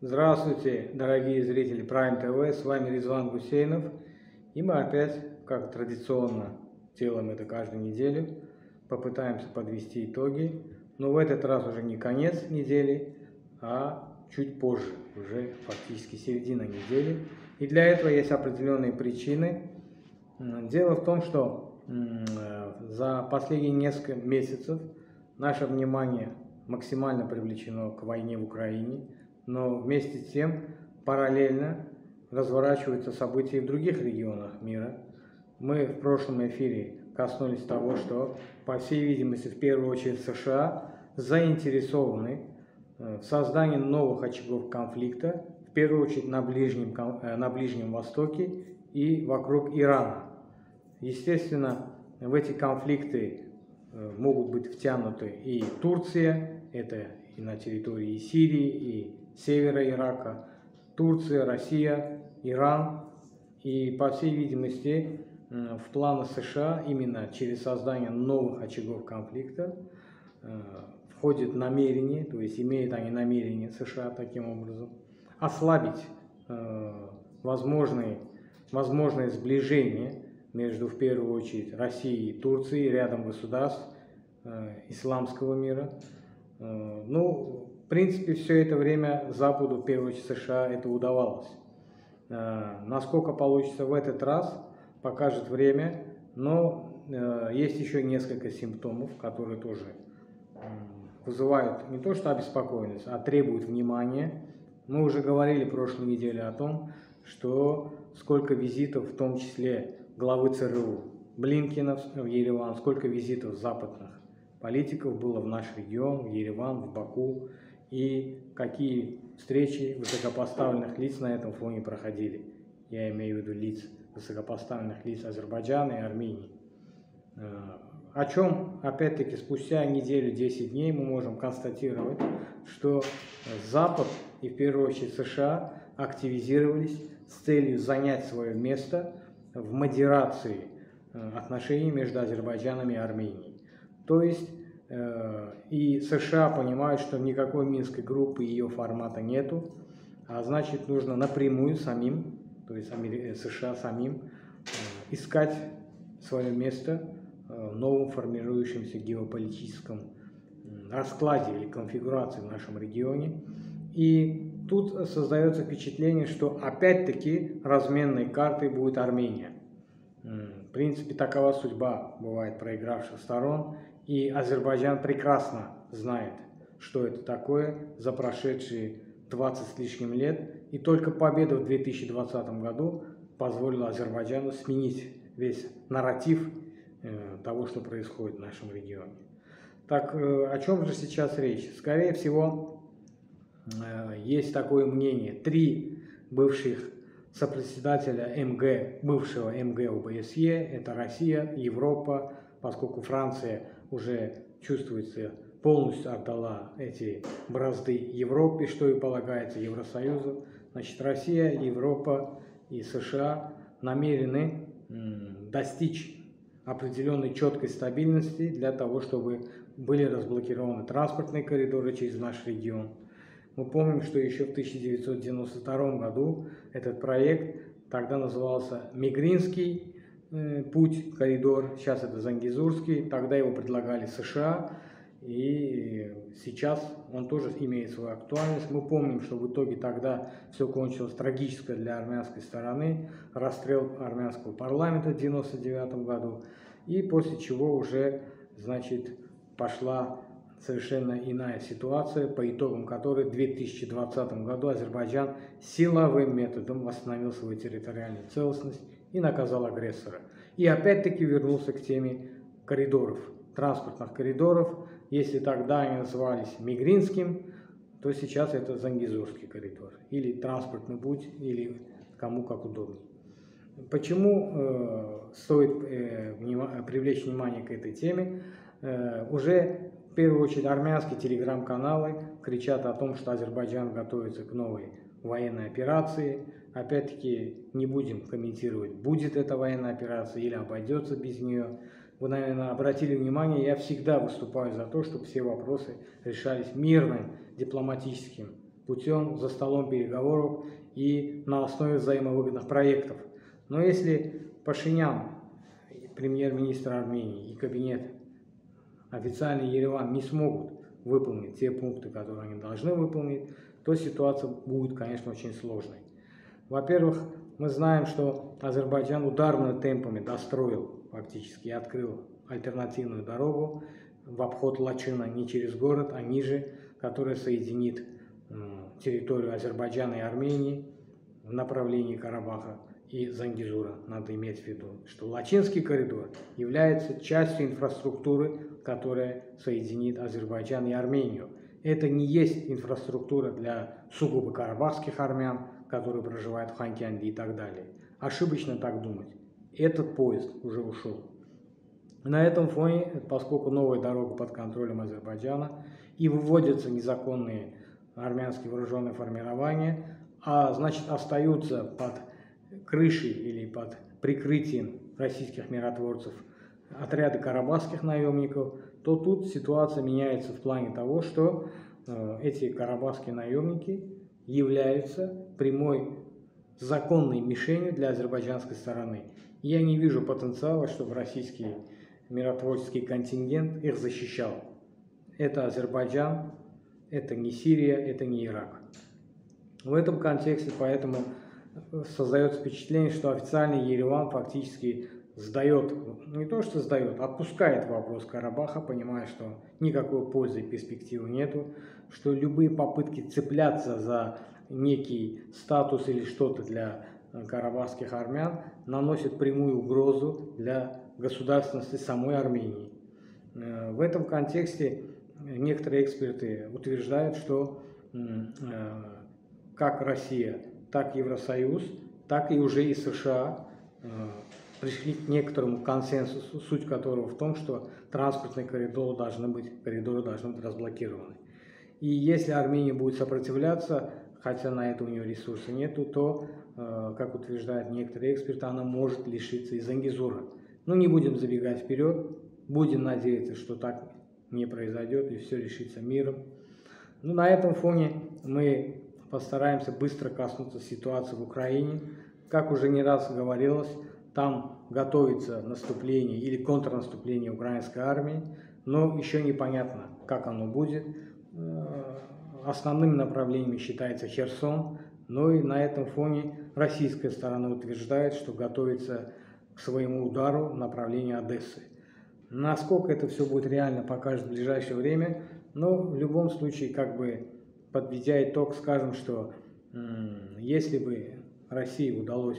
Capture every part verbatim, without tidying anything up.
Здравствуйте, дорогие зрители Prime тэ вэ, с вами Резван Гусейнов. И мы опять, как традиционно делаем это каждую неделю, попытаемся подвести итоги. Но в этот раз уже не конец недели, а чуть позже, уже фактически середина недели. И для этого есть определенные причины. Дело в том, что за последние несколько месяцев наше внимание максимально привлечено к войне в Украине, но вместе с тем параллельно разворачиваются события и в других регионах мира. Мы в прошлом эфире коснулись того, что, по всей видимости, в первую очередь США заинтересованы в создании новых очагов конфликта, в первую очередь на Ближнем, на Ближнем Востоке и вокруг Ирана. Естественно, в эти конфликты могут быть втянуты и Турция, это и на территории Сирии, и севера Ирака, Турция, Россия, Иран. И, по всей видимости, в планы США именно через создание новых очагов конфликта входит намерение, то есть имеют они намерение США таким образом, ослабить возможные, возможное сближение между, в первую очередь, Россией и Турцией, рядом государств э, исламского мира. Э, ну, в принципе, все это время Западу, в первую очередь США, это удавалось. Э, насколько получится в этот раз, покажет время, но э, есть еще несколько симптомов, которые тоже э, вызывают не то что обеспокоенность, а требуют внимания. Мы уже говорили в прошлой неделе о том, что сколько визитов, в том числе главы ЦРУ Блинкена в Ереван, сколько визитов западных политиков было в наш регион, в Ереван, в Баку, и какие встречи высокопоставленных лиц на этом фоне проходили. Я имею в виду лиц, высокопоставленных лиц Азербайджана и Армении. О чем, опять-таки, спустя неделю-десять дней мы можем констатировать, что Запад и, в первую очередь, США активизировались с целью занять свое место в модерации отношений между Азербайджаном и Арменией. То есть э, и США понимают, что никакой Минской группы и ее формата нету, а значит нужно напрямую самим, то есть США самим, э, искать свое место в новом формирующемся геополитическом раскладе или конфигурации в нашем регионе. И тут создается впечатление, что опять-таки разменной картой будет Армения. В принципе, такова судьба бывает проигравших сторон, и Азербайджан прекрасно знает, что это такое за прошедшие двадцать с лишним лет, и только победа в две тысячи двадцатом году позволила Азербайджану сменить весь нарратив того, что происходит в нашем регионе. Так, о чем же сейчас речь? Скорее всего, есть такое мнение. Три бывших сопредседателя МГ, бывшего МГ ОБСЕ, это Россия, Европа, поскольку Франция уже чувствуется, полностью отдала эти бразды Европе, что и полагается Евросоюзу. Значит, Россия, Европа и США намерены достичь определенной четкой стабильности для того, чтобы были разблокированы транспортные коридоры через наш регион. Мы помним, что еще в тысяча девятьсот девяносто втором году этот проект тогда назывался Мигринский э, путь, коридор, сейчас это Зангезурский, тогда его предлагали США, и сейчас он тоже имеет свою актуальность. Мы помним, что в итоге тогда все кончилось трагически для армянской стороны, расстрел армянского парламента в девяносто девятом году, и после чего уже, значит, пошла совершенно иная ситуация, по итогам которой в две тысячи двадцатом году Азербайджан силовым методом восстановил свою территориальную целостность и наказал агрессора. И опять-таки вернулся к теме коридоров, транспортных коридоров. Если тогда они назывались Мигринским, то сейчас это Зангезурский коридор, или транспортный путь, или кому как удобнее. Почему э, стоит э, вним... привлечь внимание к этой теме? Э, уже в первую очередь армянские телеграм-каналы кричат о том, что Азербайджан готовится к новой военной операции. Опять-таки не будем комментировать, будет эта военная операция или обойдется без нее. Вы, наверное, обратили внимание, я всегда выступаю за то, чтобы все вопросы решались мирным дипломатическим путем за столом переговоров и на основе взаимовыгодных проектов. Но если Пашинян, премьер-министр Армении, и кабинет, официальный Ереван, не смогут выполнить те пункты, которые они должны выполнить, то ситуация будет, конечно, очень сложной. Во-первых, мы знаем, что Азербайджан ударными темпами достроил фактически и открыл альтернативную дорогу в обход Лачина не через город, а ниже, которая соединит территорию Азербайджана и Армении в направлении Карабаха и Зангезура. Надо иметь в виду, что Лачинский коридор является частью инфраструктуры, которая соединит Азербайджан и Армению. Это не есть инфраструктура для сугубо карабахских армян, которые проживают в Ханкянде и так далее. Ошибочно так думать. Этот поезд уже ушел. На этом фоне, поскольку новая дорога под контролем Азербайджана и выводятся незаконные армянские вооруженные формирования, а значит остаются под крышей или под прикрытием российских миротворцев отряды карабахских наемников, то тут ситуация меняется в плане того, что э, эти карабахские наемники являются прямой законной мишенью для азербайджанской стороны. Я не вижу потенциала, чтобы российский миротворческий контингент их защищал. Это Азербайджан, это не Сирия, это не Ирак. В этом контексте поэтому создается впечатление, что официальный Ереван фактически сдает, не то что сдает, отпускает вопрос Карабаха, понимая, что никакой пользы и перспективы нету, что любые попытки цепляться за некий статус или что-то для карабахских армян наносят прямую угрозу для государственности самой Армении. В этом контексте некоторые эксперты утверждают, что как Россия, так и Евросоюз, так и уже и США пришли к некоторому консенсусу, суть которого в том, что транспортные коридоры должны быть, коридоры должны быть разблокированы. И если Армения будет сопротивляться, хотя на это у нее ресурса нету, то, как утверждают некоторые эксперты, она может лишиться и Зангезура. Но не будем забегать вперед, будем надеяться, что так не произойдет и все решится миром. Ну, на этом фоне мы постараемся быстро коснуться ситуации в Украине. Как уже не раз говорилось, там готовится наступление или контрнаступление украинской армии, но еще непонятно, как оно будет. Основным направлением считается Херсон, но и на этом фоне российская сторона утверждает, что готовится к своему удару в направлении Одессы. Насколько это все будет реально, покажет в ближайшее время, но в любом случае, как бы подведя итог, скажем, что если бы России удалось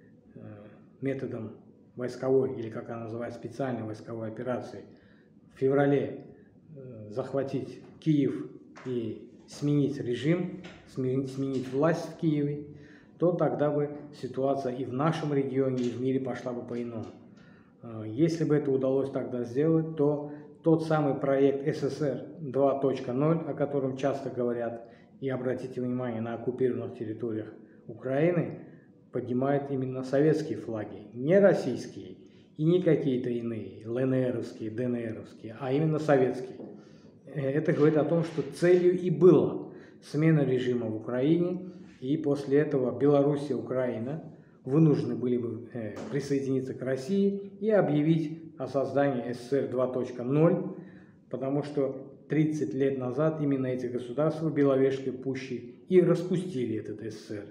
методом войсковой, или как она называется, специальной войсковой операции, в феврале захватить Киев и сменить режим, сменить, сменить власть в Киеве, то тогда бы ситуация и в нашем регионе, и в мире пошла бы по-иному. Если бы это удалось тогда сделать, то тот самый проект эс эс эр два точка ноль, о котором часто говорят, и обратите внимание, на оккупированных территориях Украины, поднимает именно советские флаги, не российские и не какие-то иные, эл эн эровские, дэ эн эровские, а именно советские. Это говорит о том, что целью и была смена режима в Украине, и после этого Беларусь и Украина вынуждены были бы э, присоединиться к России и объявить о создании эс эс эр два точка ноль, потому что тридцать лет назад именно эти государства в Беловежской пуще и распустили этот эс эс эр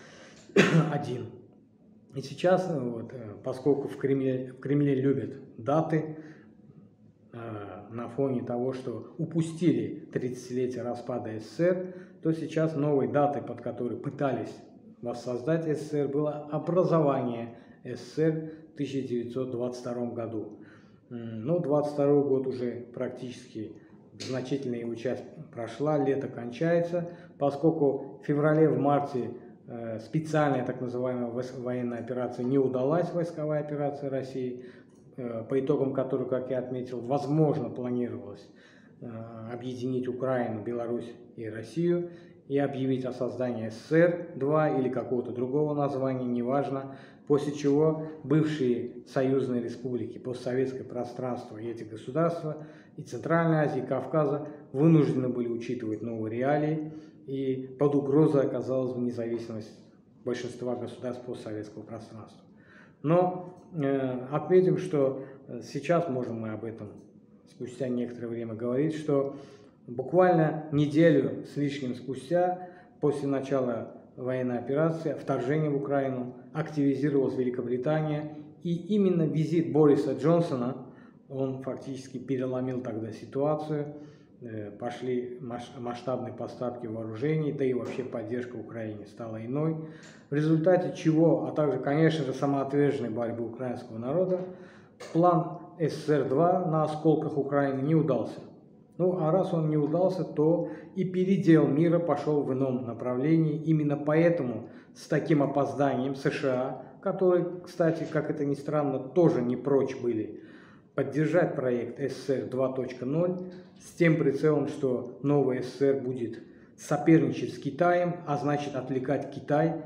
один. И сейчас, вот, поскольку в Кремле, в Кремле любят даты, э, на фоне того, что упустили тридцатилетие распада эс эс эр, то сейчас новой датой, под которой пытались воссоздать эс эс эр, было образование эс эс эр в тысяча девятьсот двадцать втором году. Но двадцать второй год уже практически значительная его часть прошла, лето кончается, поскольку в феврале, в марте э, специальная так называемая военная операция не удалась, войсковая операция России, э, по итогам которой, как я отметил, возможно планировалось э, объединить Украину, Беларусь и Россию и объявить о создании эс эс эр два или какого-то другого названия, неважно, после чего бывшие союзные республики, постсоветское пространство и эти государства, и Центральной Азии, и Кавказа вынуждены были учитывать новые реалии и под угрозой оказалась бы независимость большинства государств постсоветского пространства. Но э, отметим, что сейчас можем мы об этом спустя некоторое время говорить, что буквально неделю с лишним спустя, после начала военной операции, вторжения в Украину, активизировалась Великобритания, и именно визит Бориса Джонсона, он фактически переломил тогда ситуацию, пошли масштабные поставки вооружений, да и вообще поддержка Украине стала иной, в результате чего, а также, конечно же, самоотверженной борьбы украинского народа, план эс эс эс эр два на осколках Украины не удался. Ну, а раз он не удался, то и передел мира пошел в ином направлении. Именно поэтому с таким опозданием США, которые, кстати, как это ни странно, тоже не прочь были поддержать проект эс эс эс эр два точка ноль с тем прицелом, что новый эс эс эс эр будет соперничать с Китаем, а значит отвлекать Китай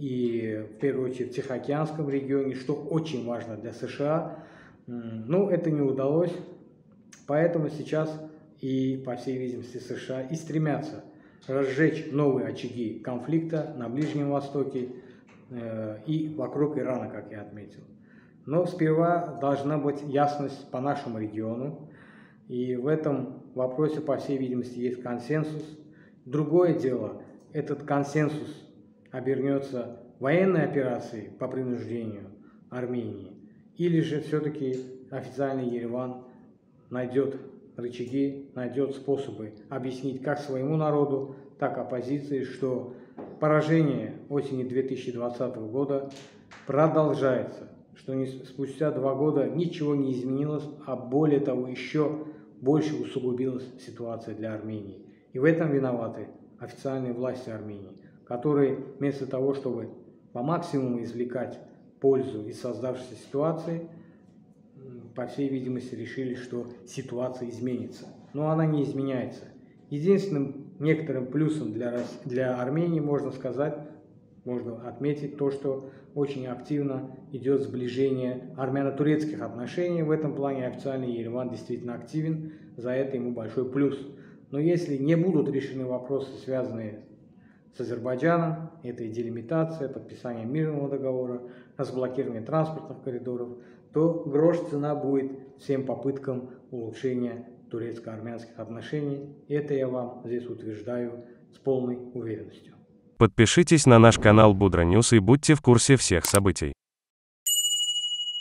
и в первую очередь в Тихоокеанском регионе, что очень важно для США. Ну, это не удалось, поэтому сейчас и, по всей видимости, США и стремятся разжечь новые очаги конфликта на Ближнем Востоке э, и вокруг Ирана, как я отметил. Но сперва должна быть ясность по нашему региону, и в этом вопросе, по всей видимости, есть консенсус. Другое дело, этот консенсус обернется военной операцией по принуждению Армении, или же все-таки официальный Ереван найдет рычаги, найдет способы объяснить как своему народу, так и оппозиции, что поражение осени две тысячи двадцатого года продолжается, что не, спустя два года ничего не изменилось, а более того, еще больше усугубилась ситуация для Армении. И в этом виноваты официальные власти Армении, которые вместо того, чтобы по максимуму извлекать пользу из создавшейся ситуации, по всей видимости, решили, что ситуация изменится. Но она не изменяется. Единственным некоторым плюсом для, для Армении можно сказать, можно отметить то, что очень активно идет сближение армяно-турецких отношений. В этом плане официальный Ереван действительно активен, за это ему большой плюс. Но если не будут решены вопросы, связанные с Азербайджаном, это и делимитация, подписание мирного договора, разблокирование транспортных коридоров, то грош цена будет всем попыткам улучшения турецко-армянских отношений. Это я вам здесь утверждаю с полной уверенностью. Подпишитесь на наш канал Будра Ньюс и будьте в курсе всех событий.